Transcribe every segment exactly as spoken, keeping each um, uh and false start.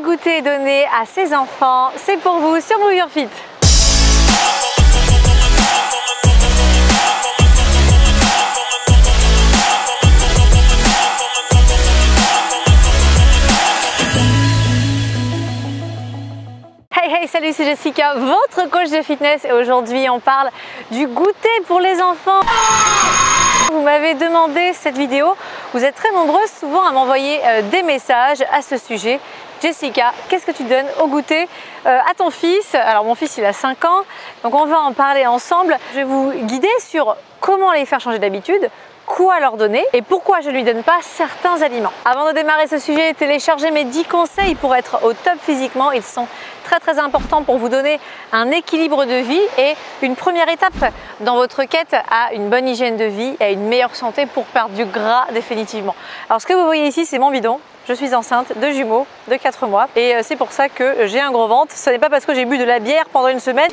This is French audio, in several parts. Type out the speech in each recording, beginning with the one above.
goûter donné à ses enfants, c'est pour vous sur Move Your Fit. Hey hey, salut, c'est Jessica, votre coach de fitness, et aujourd'hui on parle du goûter pour les enfants. Vous m'avez demandé cette vidéo, vous êtes très nombreuses souvent à m'envoyer euh, des messages à ce sujet. Jessica, qu'est-ce que tu donnes au goûter euh, à ton fils? Alors mon fils il a cinq ans, donc on va en parler ensemble. Je vais vous guider sur comment les faire changer d'habitude, quoi leur donner et pourquoi je ne lui donne pas certains aliments. Avant de démarrer ce sujet, téléchargez mes dix conseils pour être au top physiquement. Ils sont très très importants pour vous donner un équilibre de vie et une première étape dans votre quête à une bonne hygiène de vie et à une meilleure santé pour perdre du gras définitivement. Alors ce que vous voyez ici, c'est mon bidon. Je suis enceinte de jumeaux de quatre mois et c'est pour ça que j'ai un gros ventre. Ce n'est pas parce que j'ai bu de la bière pendant une semaine.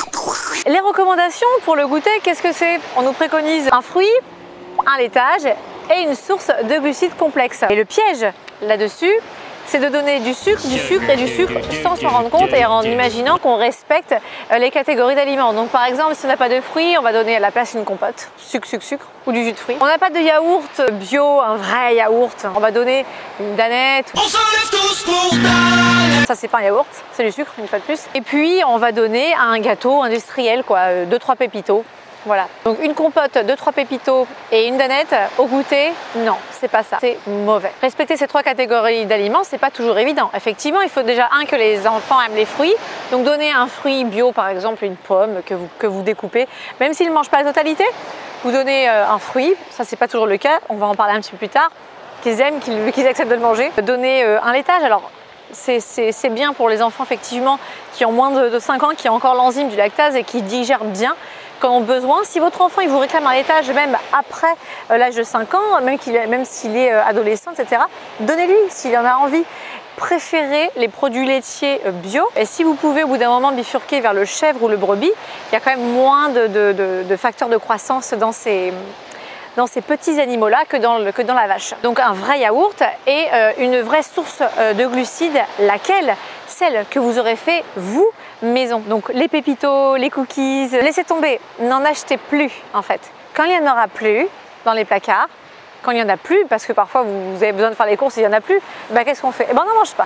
Les recommandations pour le goûter, qu'est-ce que c'est? On nous préconise un fruit, un laitage et une source de glucides complexes. Et le piège là-dessus, c'est de donner du sucre, du sucre et du sucre sans s'en rendre compte et en imaginant qu'on respecte les catégories d'aliments. Donc par exemple, si on n'a pas de fruits, on va donner à la place une compote, sucre, sucre, sucre ou du jus de fruits. On n'a pas de yaourt bio, un vrai yaourt, on va donner une danette. On se lève tous pour danette. Ça c'est pas un yaourt, c'est du sucre une fois de plus. Et puis on va donner un gâteau industriel, quoi, deux trois pépitos. Voilà, donc une compote, deux trois pépitos et une danette au goûter, non, c'est pas ça, c'est mauvais. Respecter ces trois catégories d'aliments, c'est pas toujours évident. Effectivement, il faut déjà un que les enfants aiment les fruits, donc donner un fruit bio, par exemple une pomme que vous, que vous découpez, même s'ils ne mangent pas la totalité, vous donnez un fruit, ça c'est pas toujours le cas, on va en parler un petit peu plus tard, qu'ils aiment, qu'ils qu'ils acceptent de le manger. Donner un laitage, alors c'est bien pour les enfants effectivement qui ont moins de, de cinq ans, qui ont encore l'enzyme du lactase et qui digèrent bien quand on a besoin. Si votre enfant il vous réclame un laitage même après euh, l'âge de cinq ans, même qu'il même s'il est euh, adolescent, et cetera, donnez-lui s'il en a envie. Préférez les produits laitiers euh, bio. Et si vous pouvez au bout d'un moment bifurquer vers le chèvre ou le brebis, il y a quand même moins de, de, de, de facteurs de croissance dans ces, dans ces petits animaux-là que dans, le, que dans la vache. Donc un vrai yaourt et euh, une vraie source euh, de glucides, laquelle? Celle que vous aurez fait vous maison. Donc les pépitos, les cookies, laissez tomber, n'en achetez plus en fait. Quand il n'y en aura plus dans les placards, quand il n'y en a plus, parce que parfois vous avez besoin de faire les courses, il n'y en a plus, ben, qu'est-ce qu'on fait? Eh ben, on n'en mange pas.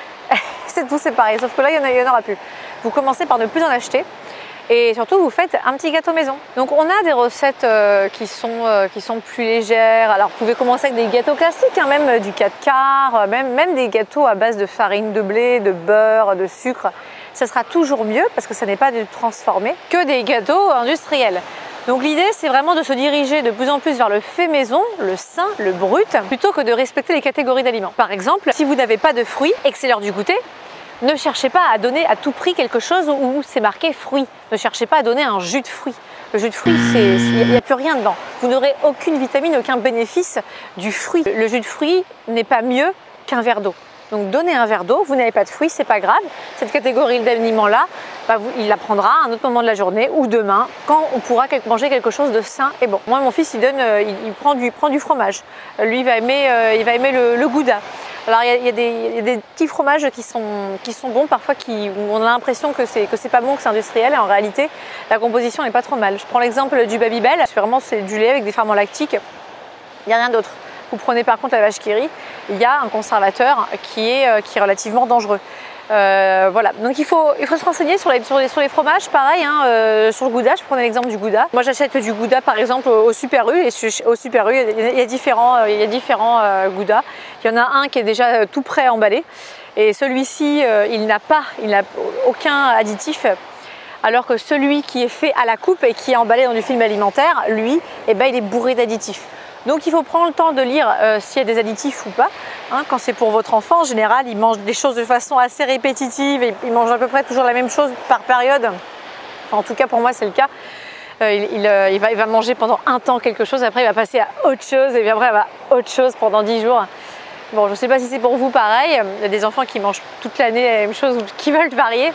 C'est tout, c'est pareil, sauf que là il n'y en, en aura plus. Vous commencez par ne plus en acheter. Et surtout, vous faites un petit gâteau maison. Donc, on a des recettes euh, qui, sont, euh, qui sont plus légères. Alors, vous pouvez commencer avec des gâteaux classiques, hein, même du quatre quarts, même, même des gâteaux à base de farine de blé, de beurre, de sucre. Ça sera toujours mieux parce que ça n'est pas de transformé que des gâteaux industriels. Donc, l'idée, c'est vraiment de se diriger de plus en plus vers le fait maison, le sain, le brut, plutôt que de respecter les catégories d'aliments. Par exemple, si vous n'avez pas de fruits et que c'est l'heure du goûter, ne cherchez pas à donner à tout prix quelque chose où c'est marqué fruits. Ne cherchez pas à donner un jus de fruits. Le jus de fruits, il n'y a plus rien dedans. Vous n'aurez aucune vitamine, aucun bénéfice du fruit. Le jus de fruits n'est pas mieux qu'un verre d'eau. Donc donnez un verre d'eau, vous n'avez pas de fruits, c'est pas grave. Cette catégorie d'aliments-là, bah, il la prendra à un autre moment de la journée ou demain, quand on pourra manger quelque chose de sain et bon. Moi, mon fils, il, donne, il, il, prend, du, il prend du fromage. Lui, il va aimer, euh, il va aimer le, le gouda. Alors il y, a, il, y a des, il y a des petits fromages qui sont, qui sont bons, parfois qui, on a l'impression que c'est que c'est pas bon, que c'est industriel, et en réalité la composition n'est pas trop mal. Je prends l'exemple du Babybel, vraiment c'est du lait avec des ferments lactiques, il n'y a rien d'autre. Vous prenez par contre la vache qui rit, il y a un conservateur qui est, qui est relativement dangereux. Euh, voilà, donc il faut, il faut se renseigner sur les, sur les, sur les fromages, pareil, hein, euh, sur le gouda. Je prenais l'exemple du gouda. Moi j'achète du gouda par exemple au Super U, et au Super U il y a différents, il y a différents euh, goudas. Il y en a un qui est déjà tout prêt à emballer, et celui-ci euh, il n'a pas, il n'a aucun additif, alors que celui qui est fait à la coupe et qui est emballé dans du film alimentaire, lui, eh ben, il est bourré d'additifs. Donc il faut prendre le temps de lire euh, s'il y a des additifs ou pas. Hein, quand c'est pour votre enfant, en général, il mange des choses de façon assez répétitive et il mange à peu près toujours la même chose par période. Enfin, en tout cas, pour moi, c'est le cas. Euh, il, il, euh, il, va, il va manger pendant un temps quelque chose, après il va passer à autre chose, et puis après il va à autre chose pendant dix jours. Bon, je ne sais pas si c'est pour vous pareil. Il y a des enfants qui mangent toute l'année la même chose ou qui veulent varier.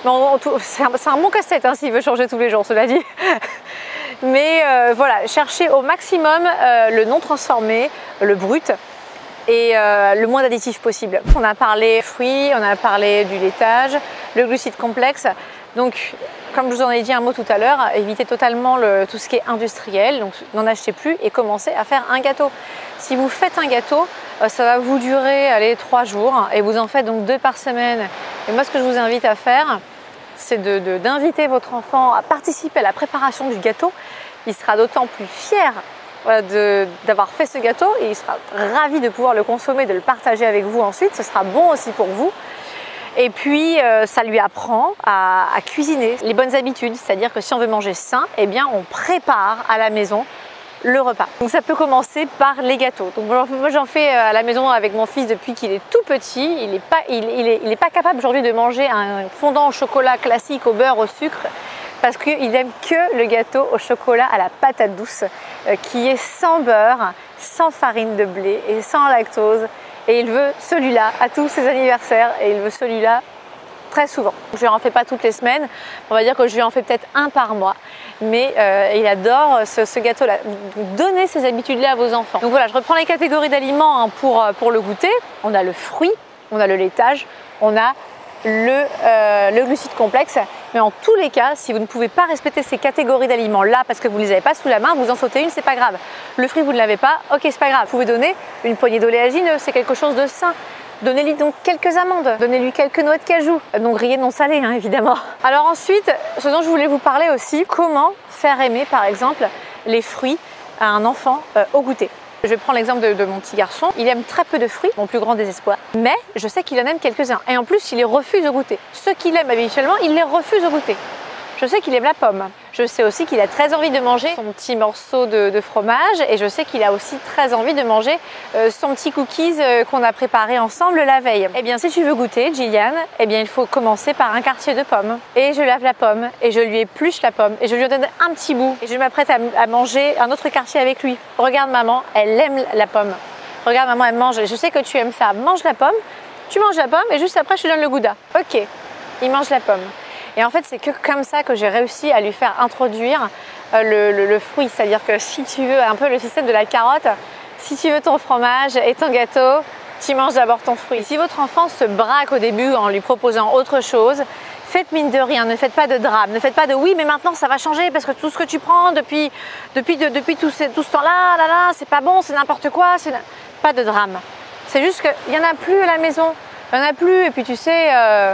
C'est un, un bon casse-tête hein, s'il veut changer tous les jours, cela dit. Mais euh, voilà, cherchez au maximum euh, le non transformé, le brut. et euh, le moins d'additifs possible. On a parlé fruits, on a parlé du laitage, le glucide complexe. Donc, comme je vous en ai dit un mot tout à l'heure, évitez totalement le, tout ce qui est industriel, donc n'en achetez plus et commencez à faire un gâteau. Si vous faites un gâteau, ça va vous durer allez, trois jours et vous en faites donc deux par semaine. Et moi, ce que je vous invite à faire, c'est d'inviter votre enfant à participer à la préparation du gâteau. Il sera d'autant plus fier d'avoir fait ce gâteau et il sera ravi de pouvoir le consommer, de le partager avec vous ensuite. Ce sera bon aussi pour vous. Et puis, euh, ça lui apprend à, à cuisiner les bonnes habitudes. C'est-à-dire que si on veut manger sain, eh bien, on prépare à la maison le repas. Donc ça peut commencer par les gâteaux. Donc moi j'en fais à la maison avec mon fils depuis qu'il est tout petit. Il n'est pas, il, il est, il est pas capable aujourd'hui de manger un fondant au chocolat classique au beurre, au sucre, parce qu'il n'aime que le gâteau au chocolat à la patate douce euh, qui est sans beurre, sans farine de blé et sans lactose. Et il veut celui-là à tous ses anniversaires et il veut celui-là très souvent. Je ne lui en fais pas toutes les semaines, on va dire que je lui en fais peut-être un par mois. Mais euh, il adore ce, ce gâteau-là. Donnez ces habitudes-là à vos enfants. Donc voilà, je reprends les catégories d'aliments hein, pour, pour le goûter. On a le fruit, on a le laitage, on a le, euh, le glucide complexe. Mais en tous les cas, si vous ne pouvez pas respecter ces catégories d'aliments-là parce que vous ne les avez pas sous la main, vous en sautez une, c'est pas grave. Le fruit, vous ne l'avez pas, ok, c'est pas grave. Vous pouvez donner une poignée d'oléagineux, c'est quelque chose de sain. Donnez-lui donc quelques amandes, donnez-lui quelques noix de cajou, non grillées, non salées hein, évidemment. Alors ensuite, ce dont je voulais vous parler aussi, comment faire aimer par exemple les fruits à un enfant euh, au goûter. Je vais prendre l'exemple de, de mon petit garçon, il aime très peu de fruits, mon plus grand désespoir, mais je sais qu'il en aime quelques-uns et en plus il les refuse au goûter. Ceux qu'il aime habituellement, il les refuse au goûter. Je sais qu'il aime la pomme. Je sais aussi qu'il a très envie de manger son petit morceau de, de fromage et je sais qu'il a aussi très envie de manger euh, son petit cookies euh, qu'on a préparé ensemble la veille. Eh bien, si tu veux goûter, Gillian, eh bien, il faut commencer par un quartier de pomme. Et je lave la pomme et je lui épluche la pomme et je lui donne un petit bout et je m'apprête à, à manger un autre quartier avec lui. Regarde maman, elle aime la pomme. Regarde maman, elle mange. Je sais que tu aimes ça. Mange la pomme, tu manges la pomme et juste après, je te donne le gouda. Ok, il mange la pomme. Et en fait, c'est que comme ça que j'ai réussi à lui faire introduire euh, le, le, le fruit. C'est-à-dire que si tu veux un peu le système de la carotte, si tu veux ton fromage et ton gâteau, tu manges d'abord ton fruit. Si votre enfant se braque au début en lui proposant autre chose, faites mine de rien, ne faites pas de drame, ne faites pas de oui mais maintenant ça va changer parce que tout ce que tu prends depuis, depuis, de, depuis tout ce, tout ce temps-là, là, là, c'est pas bon, c'est n'importe quoi, c'est pas de drame. C'est juste qu'il n'y en a plus à la maison, il n'y en a plus et puis tu sais... Euh,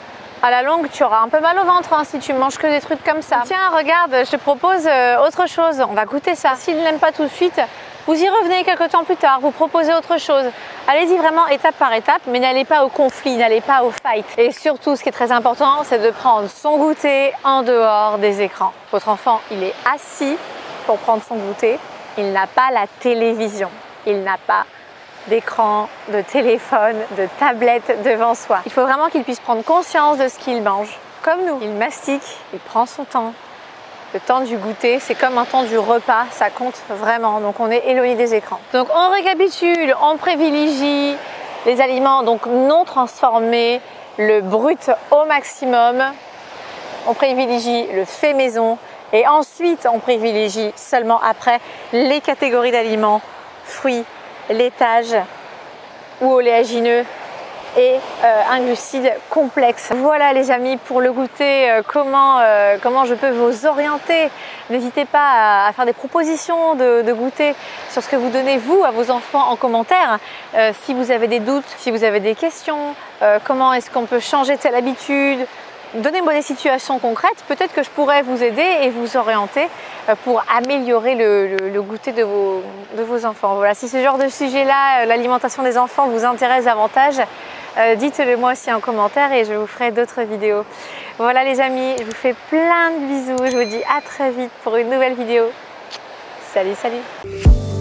à la longue, tu auras un peu mal au ventre hein, si tu manges que des trucs comme ça. Tiens, regarde, je te propose euh, autre chose, on va goûter ça. S'il ne l'aime pas tout de suite, vous y revenez quelques temps plus tard, vous proposez autre chose. Allez-y vraiment étape par étape, mais n'allez pas au conflit, n'allez pas au fight. Et surtout, ce qui est très important, c'est de prendre son goûter en dehors des écrans. Votre enfant, il est assis pour prendre son goûter, il n'a pas la télévision, il n'a pas d'écran, de téléphone, de tablette devant soi. Il faut vraiment qu'il puisse prendre conscience de ce qu'il mange. Comme nous, il mastique, il prend son temps. Le temps du goûter, c'est comme un temps du repas, ça compte vraiment. Donc on est éloigné des écrans. Donc on récapitule, on privilégie les aliments donc non transformés, le brut au maximum. On privilégie le fait maison et ensuite on privilégie seulement après les catégories d'aliments, fruits, laitage ou oléagineux et euh, un glucide complexe. Voilà les amis pour le goûter, euh, comment, euh, comment je peux vous orienter. N'hésitez pas à, à faire des propositions de, de goûter sur ce que vous donnez vous à vos enfants en commentaire. Euh, si vous avez des doutes, si vous avez des questions, euh, comment est-ce qu'on peut changer telle habitude. Donnez-moi des situations concrètes, peut-être que je pourrais vous aider et vous orienter pour améliorer le, le, le goûter de vos, de vos enfants. Voilà, si ce genre de sujet-là, l'alimentation des enfants vous intéresse davantage, euh, dites-le moi aussi en commentaire et je vous ferai d'autres vidéos. Voilà les amis, je vous fais plein de bisous, je vous dis à très vite pour une nouvelle vidéo. Salut, salut!